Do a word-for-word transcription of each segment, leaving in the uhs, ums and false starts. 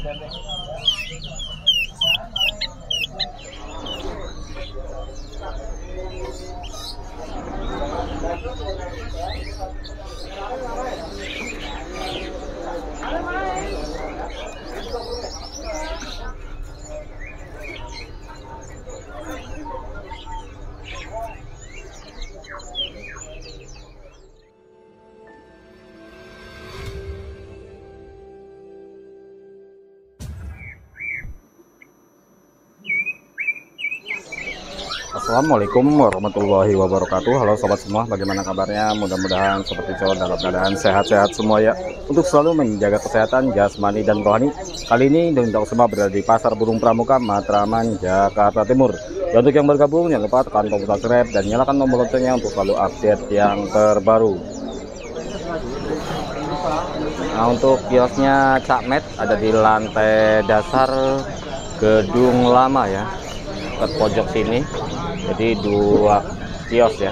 Assalamualaikum warahmatullahi wabarakatuh. Halo sobat semua, bagaimana kabarnya? Mudah-mudahan sobat kicau dalam keadaan sehat-sehat semua ya. Untuk selalu menjaga kesehatan jasmani dan rohani. Kali ini Dong semua berada di Pasar Burung Pramuka, Matraman, Jakarta Timur. Ya, untuk yang bergabung jangan lupa tekan tombol subscribe dan nyalakan tombol loncengnya untuk selalu update yang terbaru. Nah, untuk kiosnya Cak Met ada di lantai dasar gedung lama ya, ke pojok sini. Jadi dua kios ya.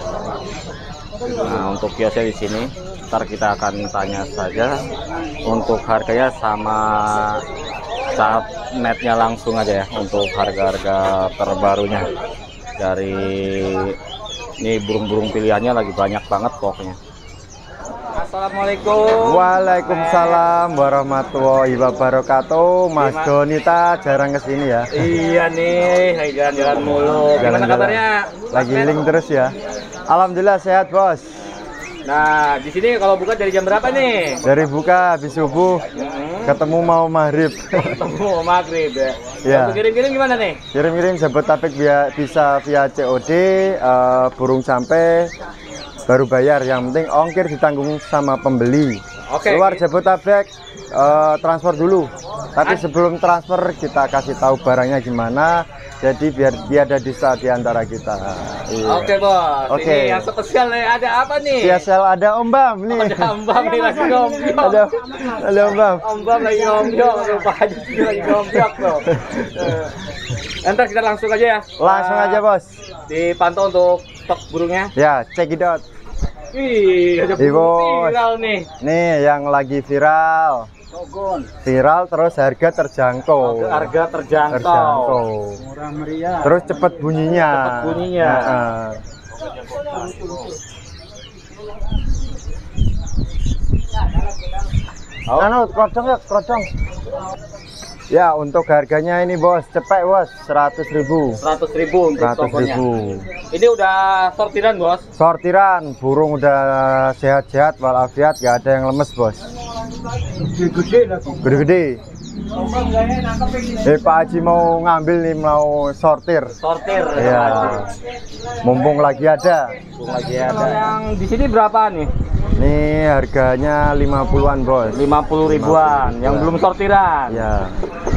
Nah, untuk kiosnya di sini, ntar kita akan tanya saja untuk harganya sama Cak Metnya langsung aja ya, untuk harga-harga terbarunya. Dari ini burung-burung pilihannya lagi banyak banget pokoknya. Assalamualaikum. Waalaikumsalam warahmatullahi wabarakatuh. Mas Donita jarang kesini ya. Iya nih, lagi jalan-jalan mulu. Gimana kabarnya? Lagi link terus ya. Alhamdulillah sehat bos. Nah, di sini kalau buka dari jam berapa nih? Dari buka habis subuh, hmm. ketemu mau maghrib. Ketemu maghrib ya. Ya. Untuk kirim-kirim gimana nih? Kirim-kirim Jabodetabek via, bisa via C O D, uh, burung sampai baru bayar, yang penting ongkir ditanggung sama pembeli. Oke. Luar Jabodetabek uh, transfer dulu. Tapi sebelum transfer kita kasih tahu barangnya gimana. Jadi biar dia ada di saat di antara kita. Iya. Oke bos. Oke. Ini yang spesial nih, ada apa nih? Spesial ada Om Bam nih. Ada Om Bam nih lagi ngomong. Ada, ada Om Bam. Om Bam lagi ngomong. Lupa aja sih lagi ngomong tuh. Ntar kita langsung aja ya. Langsung aja bos. Dipantau untuk stok burungnya. Ya, check it out. Wih, ada burung viral nih. Nih yang lagi viral. Viral terus harga terjangkau. Harga terjangkau. Terjangkau. Murah meriah. Terus cepet bunyinya. Cepet bunyinya. Nah, oh. Anu, kerodong ya, kerodong. Ya, untuk harganya ini bos, cepet bos, seratus ribu. Seratus ribu untuk seratus ribu. Ini udah sortiran bos. Sortiran, burung udah sehat-sehat walafiat, gak ada yang lemes bos. Gede-gede lagi. Gede-gede. Eh Pak Haji mau ngambil nih, mau sortir. Sortir. Ya. Mumpung lagi ada. Mumpung lagi ada. Yang di sini berapa nih? Ini harganya lima puluhan bos. lima puluh ribuan. Yang belum sortiran. Ya.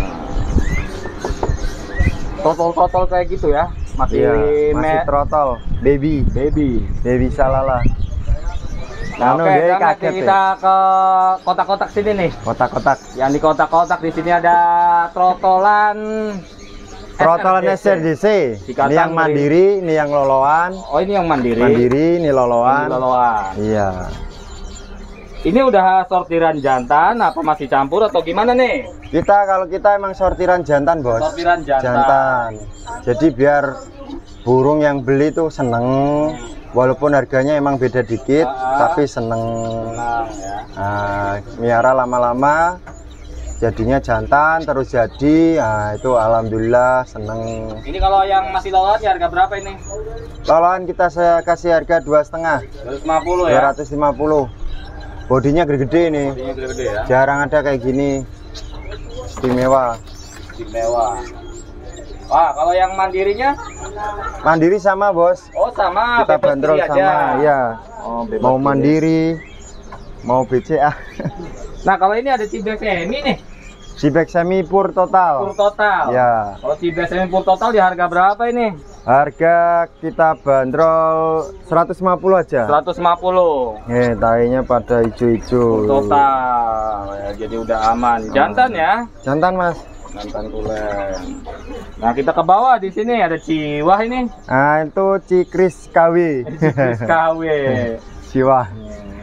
Trotol-trotol kayak gitu ya. Masih ya, masih trotol. Baby. Baby. Baby salala. Nah, anu, oke, dia kaget kita ya. Ke kotak-kotak sini nih. Kotak-kotak. Yang di kotak-kotak di sini ada trotolan. Trotolan S R D C. Ini yang mandiri, ini yang loloan. Oh, ini yang mandiri. Mandiri, ini loloan. Ini loloan. Iya. Ini udah sortiran jantan apa masih campur atau gimana nih? Kita kalau kita emang sortiran jantan, bos. Sortiran jantan. jantan. Jadi biar burung yang beli tuh seneng. Walaupun harganya emang beda dikit, uh, tapi seneng. Senang, ya. Nah, miara lama-lama jadinya jantan terus jadi. Nah, itu alhamdulillah seneng. Ini kalau yang masih loloan ya harga berapa ini? Loloan kita saya kasih harga dua setengah. dua ratus lima puluh ya. dua ratus lima puluh. Bodinya gede-gede nih. Bodinya gede-gede ya. Jarang ada kayak gini. Istimewa. Istimewa. Wah, kalau yang mandirinya? Mandiri sama bos. Oh sama. Kita bandrol sama, ya. Oh, mau mandiri, mau B C A. Nah kalau ini ada cibek semi nih. Cibek semi pur total. Pur total. Ya. Kalau cibek semi pur total di harga berapa ini? Harga kita bandrol seratus lima puluh aja. seratus lima puluh. Nih, tainya pada hijau-hijau. Total. Ya, jadi udah aman. Jantan ya? Jantan mas. Jantan tulen. Nah kita ke bawah di sini ada ciwah ini. Nah itu cikris K W. Cikris K W. Ciwah.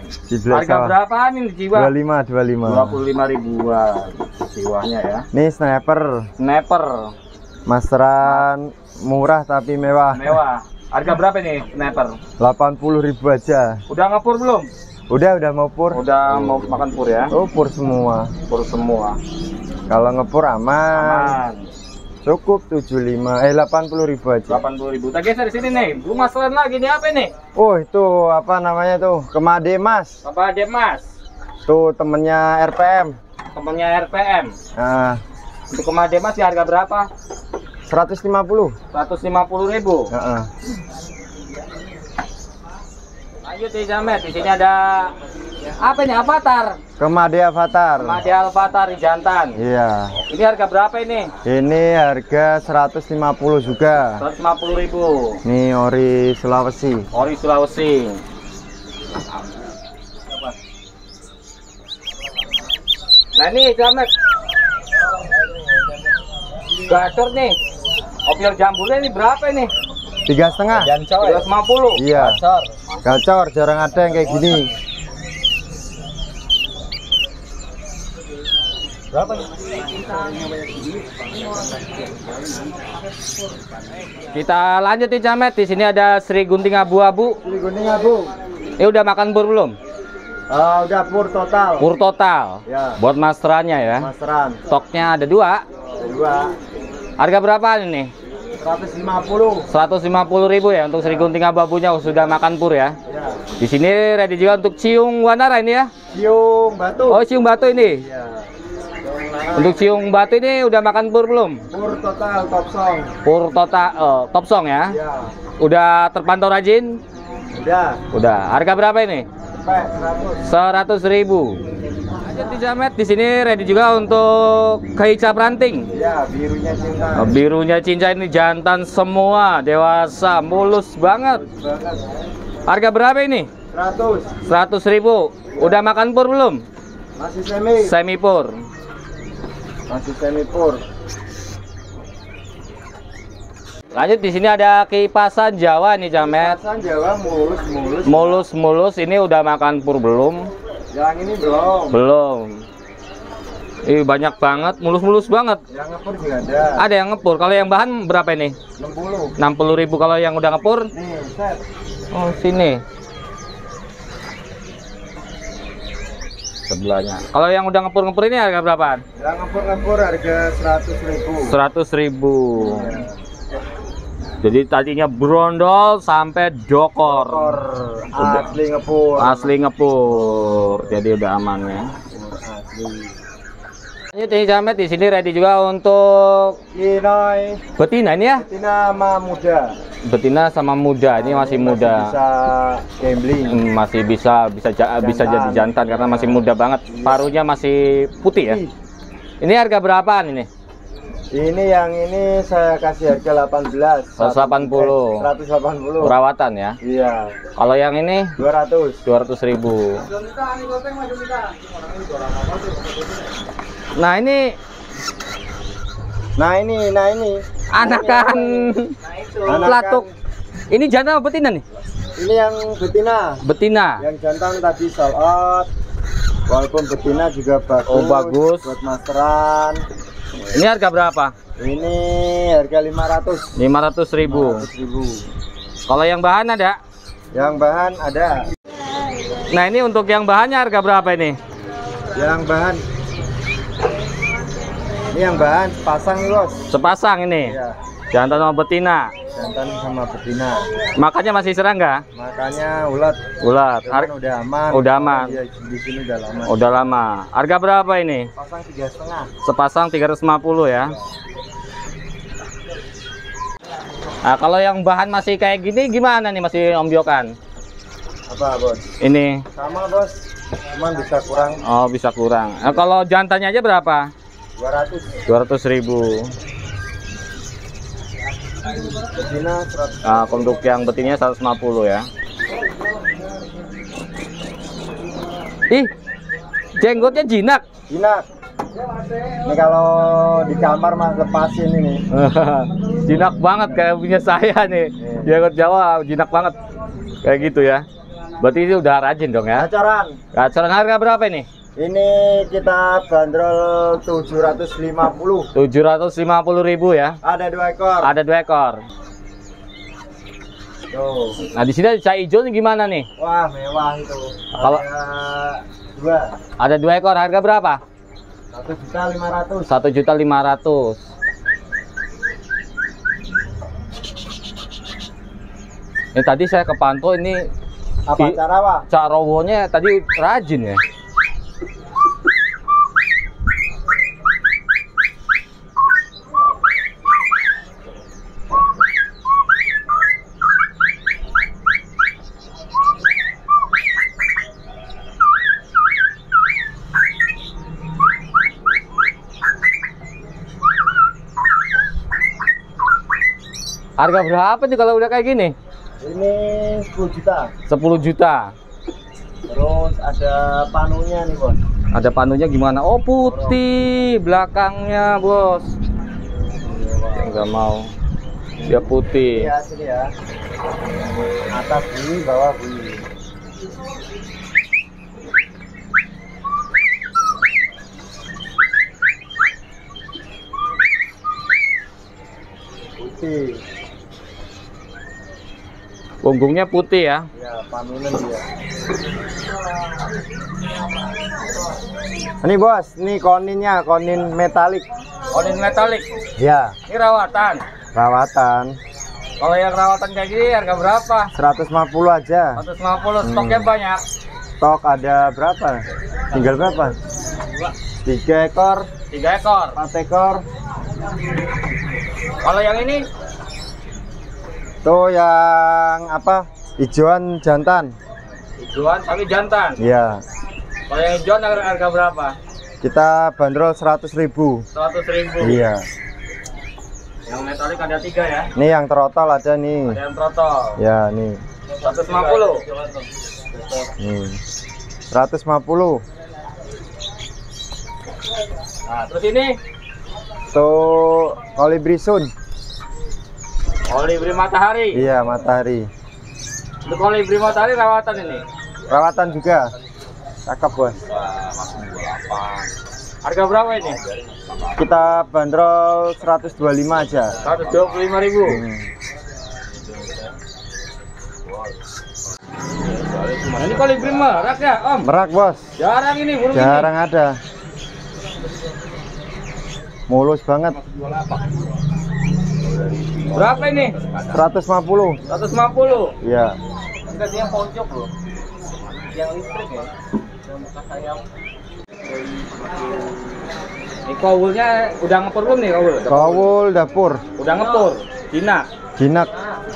Di belah Harga sawah. berapaan ini jiwa? dua puluh lima, dua puluh lima. dua puluh lima ribuan jiwanya ya. Nih sniper. Sniper Masteran murah tapi mewah. mewah. Harga berapa nih sniper? delapan puluh ribu aja. Udah ngepur belum? Udah, udah mau pur. Udah mau makan pur ya? Oh, pur semua. Pur semua. Kalau ngepur aman. Aman. Cukup tujuh puluh lima, eh delapan puluh ribu aja. delapan puluh ribu. Tak geser di sini nih. Lu masalah lagi nih apa nih? Oh, itu apa namanya tuh? Kemade Mas. Apa dia Mas? Tuh temennya R P M. Temennya R P M. Nah, Untuk kemade Mas di harga berapa? seratus lima puluh. seratus lima puluh ribu. Heeh. Lanjut di Jamet. Di sini ada apa nih? Avatar. Kemade Avatar. Kemade Avatar di jantan. Iya. Ini harga berapa ini? Ini harga seratus lima puluh juga. seratus lima puluh ribu. Nih ori Sulawesi. Ori Sulawesi. Nah ini Jamet. Gacor nih. Opior jambulnya ini berapa ini? Tiga setengah. tiga ratus lima puluh. Iya. Gacor. Gacor, jarang ada yang kayak gini. Berapa nih? Kita lanjut nih Jamet. Di sini ada Sri Gunting abu-abu. Ini kuning abu. Ini udah makan pur belum? Ah, udah pur total. Pur total. Ya. Buat masterannya ya. Masteran. Stoknya ada dua. Kedua. Harga berapa ini? seratus lima puluh. seratus lima puluh ribu ya untuk Sri Gunting abu-abunya sudah makan pur ya. Ya. Di sini ready juga untuk ciung wanara ini ya. Cium batu. Oh, ciung batu ini. Ya. Untuk ciung batu ini udah makan pur belum? Pur total top song. Pur total eh, top song ya. Ya. Udah terpantau rajin? Udah. Udah. Harga berapa ini? Sampai seratus. seratus ribu. Lanjut di Jamet. Di sini ready juga untuk kehicap ranting. Ya, birunya cinta. Oh, birunya cinca ini jantan semua, dewasa, mulus banget. Banget. Harga berapa ini? seratus. seratus ribu. Udah makan pur belum? Masih semi. Semi pur. Masih semi pur. Lanjut di sini ada kipasan Jawa nih Jamet. Kipasan Jawa mulus mulus. Mulus-mulus ini udah makan pur belum? Yang ini belum. Belum. Ih banyak banget, mulus-mulus banget. Yang ngepur juga ada. Ada yang ngepur. Kalau yang bahan berapa ini? enam puluh. enam puluh ribu kalau yang udah ngepur. Nih, set. Oh, sini. Sebelahnya. Kalau yang udah ngepur-ngepur ini harga berapaan? Yang ngepur-ngepur harga seratus ribu. seratus ribu. Jadi tadinya brondol sampai dokor. Kor asli ngepur. Asli ngepur. Jadi udah aman ya. Asli. Lanjut ini Jamet di sini ready juga untuk Kinoy. betina ini ya. Betina sama muda. Betina sama muda. Ini masih muda. Bisa gambling. Hmm, masih bisa bisa ja- bisa jadi jantan karena masih muda banget. Paruhnya masih putih ya. Ini harga berapaan ini? Ini yang ini saya kasih harga delapan belas. seratus delapan puluh. Eh, seratus delapan puluh. Perawatan ya. Iya. Kalau yang ini dua ratus. dua ratus ribu. Nah ini Nah ini, nah ini. anakan Anakan. pelatuk. Ini jantan apa betina nih? Ini yang betina. Betina. Yang jantan tadi sold out. Walaupun betina juga bagus. Oh, bagus. Buat masteran. Ini harga berapa? Ini harga lima ratus. lima ratus ribu. lima ratus ribu. Kalau yang bahan ada? Yang bahan ada. Nah ini untuk yang bahannya harga berapa ini? Yang bahan. Ini yang bahan pasang nih bos. Sepasang ini. Iya. Jantan sama betina. Jantan sama betina. Makannya masih serangga? Makanya ulat. Ulat. Cuman Har- udah aman. Udah aman. Iya, di sini udah lama. Udah lama. Harga berapa ini? Pasang tiga setengah. Sepasang tiga ratus lima puluh ya. Nah, kalau yang bahan masih kayak gini gimana nih, masih ombyokan? Apa bos? Ini. Sama bos. Cuman bisa kurang Oh, bisa kurang. Nah, kalau jantannya aja berapa? dua ratus. dua ratus ribu. Betina seratus. Nah, untuk yang betinnya seratus lima puluh ya. Ih, jenggotnya jinak. Jinak. Ini kalau di kamar mas lepasin ini. Jinak banget kayak punya saya nih. Jenggot Jawa jinak banget. Kayak gitu ya. Berarti ini udah rajin dong ya? Gacoran. Gacoran harga berapa ini? Ini kita bandrol tujuh ratus lima puluh. tujuh ratus lima puluh ribu ya? Ada dua ekor. Ada dua ekor. Tuh. Nah di sini cai hijau nih gimana nih? Wah mewah itu. Kalau ada dua. Ada dua ekor, harga berapa? Satu juta lima ratus. Satu juta lima ratus. Ini tadi saya kepantau ini Apa di- cara wah? Cak Rowonya tadi rajin ya. Harga berapa nih kalau udah kayak gini? Ini sepuluh juta. sepuluh juta. Terus ada panunya nih bos. Ada panunya gimana? Oh putih belakangnya bos. Yang nggak mau. Dia putih. Iya sini ya. Atas bunyi, bawah bunyi. Putih. Punggungnya putih ya. Ya panunya dia. Ini bos, ini koninnya, konin metalik. Konin metalik. Ya, Ini rawatan. rawatan. Kalau yang rawatan kayak gini harga berapa? seratus lima puluh aja. seratus lima puluh. Stoknya banyak. Stok ada berapa? Tinggal berapa? Tiga ekor, Tiga ekor. empat ekor. Kalau yang ini Tuh yang apa? Hijauan jantan. hijauan tapi jantan. Iya. Kalau yang hijauan harga, harga berapa? Kita bandrol seratus ribu. Seratus ribu. Iya. Yang metalik ada tiga ya. Ini yang trotol ada nih. Ada yang trotol. Ya nih. seratus lima puluh. Nih. seratus lima puluh. Nah, terus ini Tuh kolibri sun. kolibri matahari. Iya, matahari. Untuk kolibri matahari rawatan ini. Rawatan juga. Cakep, Bos. Harga berapa ini? Kita bandrol seratus dua puluh lima aja. seratus dua puluh lima ribu. Hmm. Nah, ini kolibri merak ya, Om? Merak, Bos. Jarang ini burung ini. Jarang ada. Mulus banget. Berapa ini? seratus lima puluh. seratus lima puluh. Iya. Enggak, dia pojok loh. Yang listrik ya. Yang muka sayap. Ini kawulnya udah ngepur belum nih kawul? Kawul dapur. Udah ngepur. Jinak. Jinak.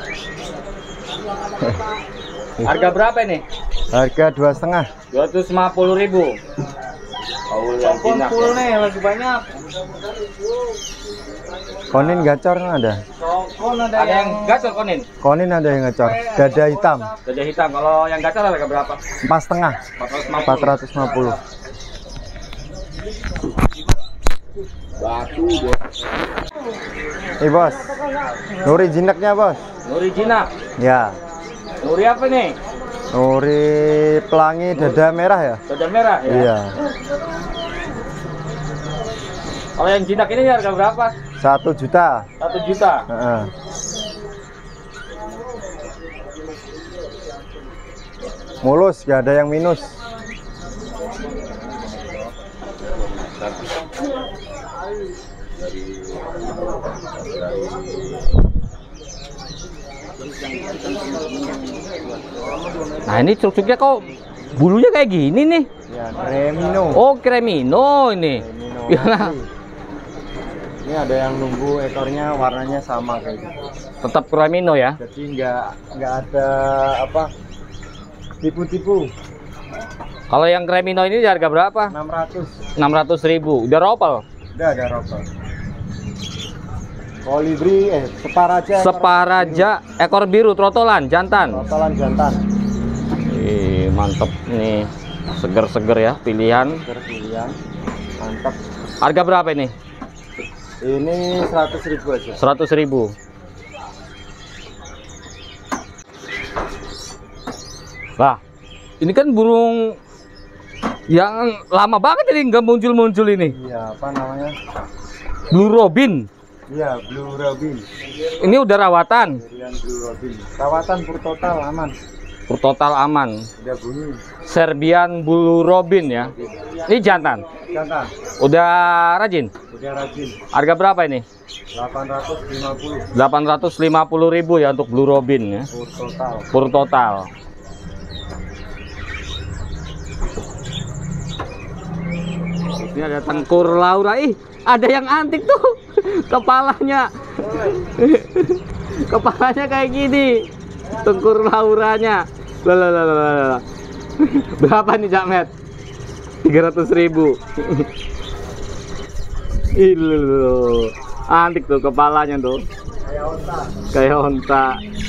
Harga berapa ini? Harga dua setengah. dua ratus lima puluh ribu. Kawul yang jinak. full Ya. nih, lagi banyak. Konin gacor kan ada. Ada yang gacor konin. Konin ada yang gacor. Dada hitam. Dada hitam. Kalau yang gacor harga berapa? Empat setengah. Empat ratus lima puluh. Batu bos. Nih bos. Nuri jinaknya bos. Nuri jinak. Ya. Nuri apa nih? Nuri pelangi dada merah ya. Dada merah ya. Iya. Kalau yang jinak ini harga berapa? Satu juta. Satu juta. Heeh. Mulus, gak ada yang minus. Nah ini cuk-cuknya kok bulunya kayak gini nih. Ya, Cremino. Oh Cremino ini. Cremino. Ya, Ini ada yang nunggu ekornya warnanya sama kayak gitu. tetap Cremino ya. Jadi nggak nggak ada apa tipu-tipu. Kalau yang Cremino ini di harga berapa? enam ratus. enam ratus ribu. Udah ropel. Udah ada rokok. Kolibri eh separaja. ekor Separaja ekor biru trotolan jantan. biru. Totalan jantan. Ih, mantep nih. Seger-seger ya pilihan. Pilihan. Mantap. Harga berapa ini? Ini seratus ribu aja. seratus ribu. Wah, Ini kan burung yang lama banget ini nggak muncul-muncul ini. Iya, apa namanya? Blue Robin. Iya, Blue Robin. Ini udah rawatan. Serbian Blue Robin. Rawatan pur total aman. Pur total aman. Udah bunyi. Serbian Blue Robin ya. Ini jantan. Jantan. Udah rajin. Udah rajin. Harga berapa ini? delapan ratus lima puluh. delapan ratus lima puluh ribu ya untuk Blue Robin ya. Pur total. Pur total. Ini ada tengkur Laura. Ih, ada yang antik tuh. Kepalanya. Kepalanya kayak gini. Tengkur Lauranya. Lalalala. Berapa nih, Cak Met? tiga ratus ribu. Ilu. Antik tuh kepalanya tuh. Kayak onta. Kayak onta.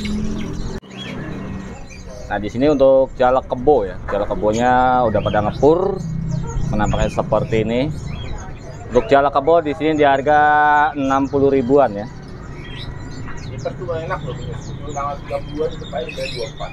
Nah, di sini untuk jalak kebo ya. Jalak kebonya udah pada ngepur. Menampaknya seperti ini. Untuk jalak kebo di sini di harga enam puluh ribuan ya. Liter tuh enak loh, tanggal tiga puluh di depan udah dua puluh empat.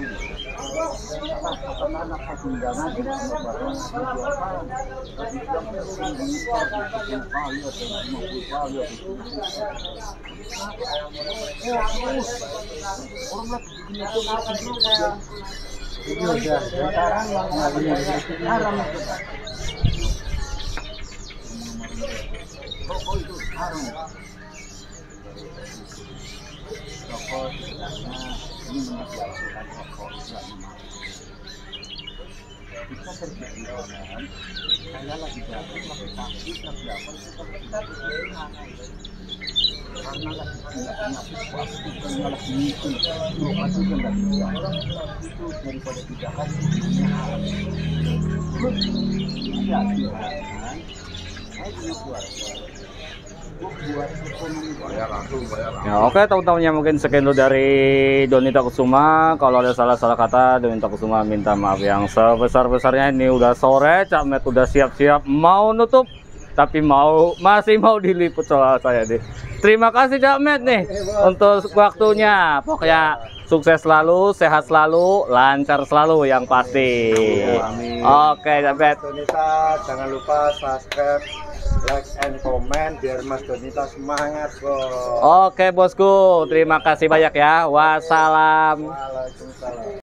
Ya, oke teman-temannya, mungkin sekian dulu dari Donita Kusuma. Kalau ada salah-salah kata, Donita Kusuma minta maaf yang sebesar-besarnya. Ini udah sore, Cak Met udah siap-siap mau nutup, tapi mau masih mau diliput soal saya deh. Terima kasih Cak Met nih untuk waktunya. Pokoknya sukses selalu, sehat selalu, lancar selalu yang pasti. Amin. Oke Cak Met. Donita, jangan lupa subscribe, like and comment biar Mas Donita semangat kok. Oke bosku, terima kasih banyak ya. Wassalam. Waalaikumsalam.